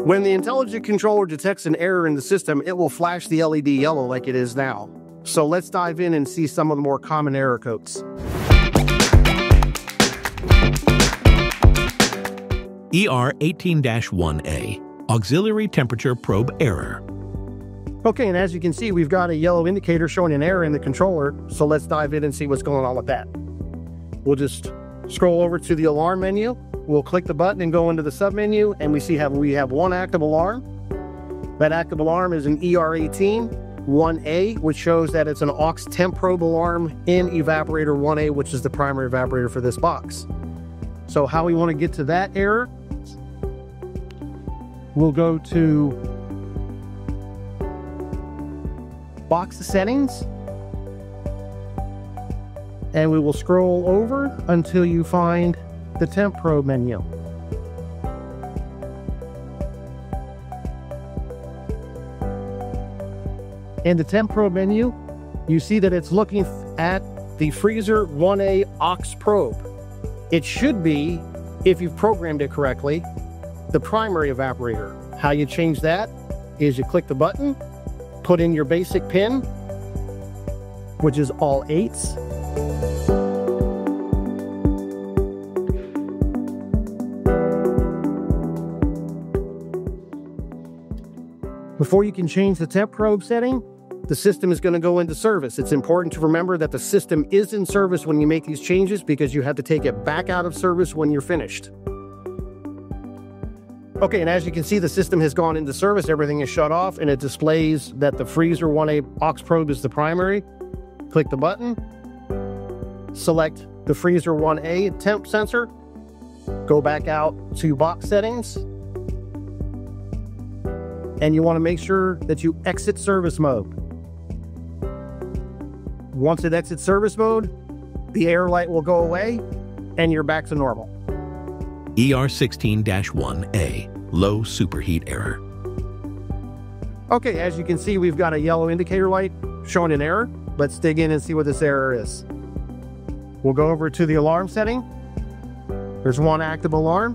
When the intelligent controller detects an error in the system, it will flash the LED yellow like it is now. So let's dive in and see some of the more common error codes. ER18-1A, Auxiliary Temperature Probe Error. Okay, and as you can see, we've got a yellow indicator showing an error in the controller, so let's dive in and see what's going on with that. We'll just scroll over to the alarm menu, we'll click the button and go into the submenu, and we have one active alarm. That active alarm is an ER18-1A, which shows that it's an aux temp probe alarm in evaporator 1A, which is the primary evaporator for this box. So how we want to get to that error, we'll go to box settings, and we will scroll over until you find the temp probe menu. In the temp probe menu, you see that it's looking at the freezer 1A aux probe. It should be, if you've programmed it correctly, the primary evaporator. How you change that is you click the button, put in your basic pin, which is all 8s. Before you can change the temp probe setting, the system is going to go into service. It's important to remember that the system is in service when you make these changes because you have to take it back out of service when you're finished. Okay, and as you can see, the system has gone into service. Everything is shut off, and it displays that the freezer 1A aux probe is the primary. Click the button, select the freezer 1A temp sensor, go back out to box settings, and you want to make sure that you exit service mode. Once it exits service mode, the error light will go away and you're back to normal. ER16-1A, Low Superheat Error. Okay, as you can see, we've got a yellow indicator light showing an error. Let's dig in and see what this error is. We'll go over to the alarm setting. There's one active alarm.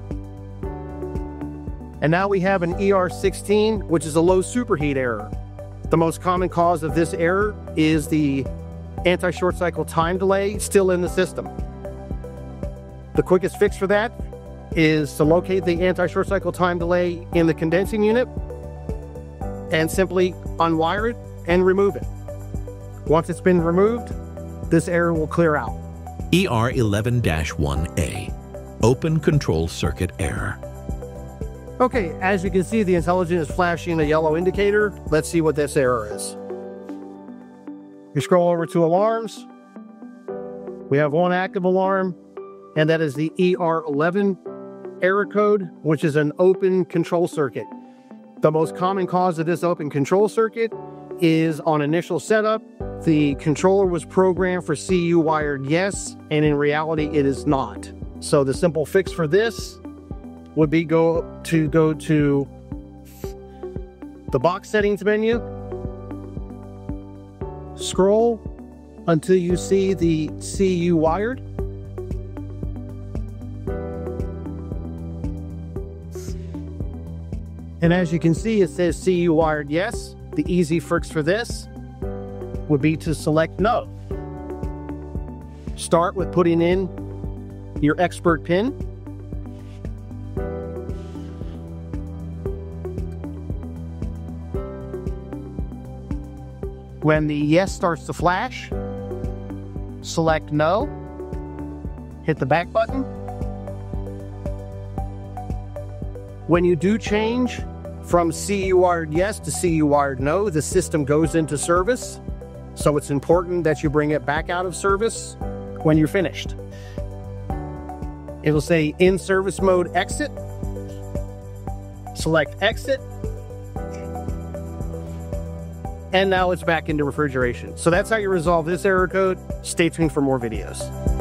And now we have an ER16, which is a low superheat error. The most common cause of this error is the anti-short cycle time delay still in the system. The quickest fix for that is to locate the anti-short cycle time delay in the condensing unit and simply unwire it and remove it. Once it's been removed, this error will clear out. ER11-1A, Open Control Circuit Error. Okay, as you can see, the intelliGen is flashing a yellow indicator. Let's see what this error is. You scroll over to alarms. We have one active alarm, and that is the ER11 error code, which is an open control circuit. The most common cause of this open control circuit is on initial setup, the controller was programmed for CU wired yes, and in reality it is not. So the simple fix for this would be go to the box settings menu, scroll until you see the CU wired, and as you can see, it says CU wired yes. The easy fix for this would be to select no. Start with putting in your expert pin. When the yes starts to flash, select no, hit the back button. When you do change from CU wired yes to CU wired no, the system goes into service. So it's important that you bring it back out of service when you're finished. It will say in service mode exit. Select exit. And now it's back into refrigeration. So that's how you resolve this error code. Stay tuned for more videos.